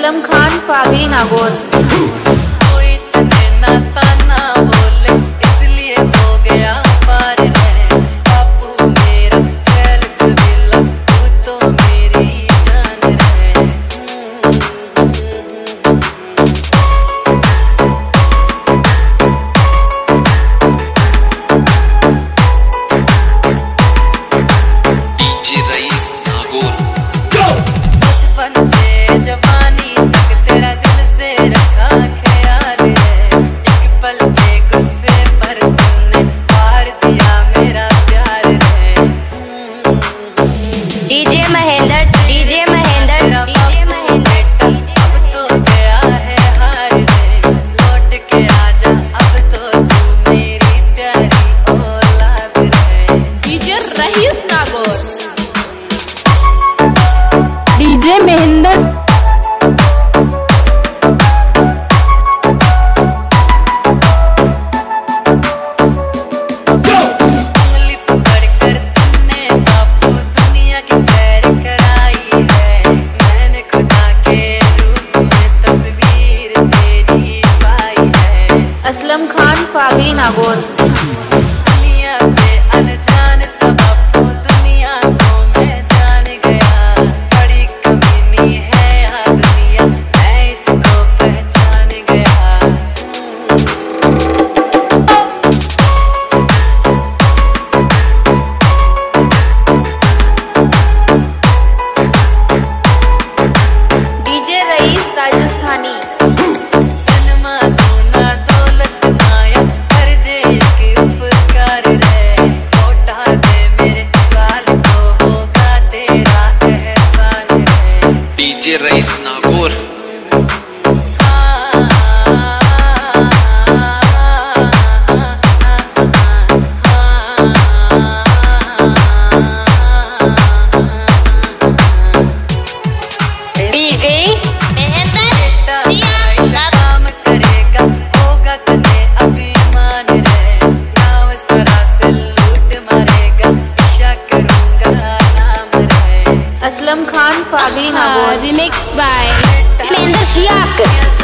असलम खान फागली नागौर। कोई तने ना ताना बोले इसलिए हो गया पार है। बापू मेरा चल चबीला तू तो मेरी जान है। डीजे रईस नागौर। बचपन से जवानी तक तेरा दिल से रखा ख्याल है। एक पल के गुस्से पर तुमने पार दिया मेरा प्यार है। DJ Mahendra, DJ Mahendra, DJ Mahendra. अब तो गया है हार रे, लौट के आजा अब तो तू मेरी प्यारी औलाद है। डीजे रईस नागौर। डीजे महेंद्र। उंगली पकड़कर तुमने बापू दुनिया की सैर कराई है। मैंने खुदा के रूप में तस्वीर तेरी पाई है। असलम खान फागली नागौर। दुनिया से अनजान था बापू, दुनिया को मैं जान गया। बड़ी कमीनी है यहाँ दुनिया, मैं इसको पहचान गया। डीजे रईस राजस्थानी। जन्मा दूना दौलत माया कर दे एक उपकार रे। लौटा दे मेरे साल को होगा तेरा एहसान है। डीजे रईस नागौर। डीजे काम करेगा होगा तने अभिमान रे। गाँव सारा से लूट मारेगा, इशा करूंगा नाम रे। असलम खान फागली नागौर। Remix by Mahendra शियाक।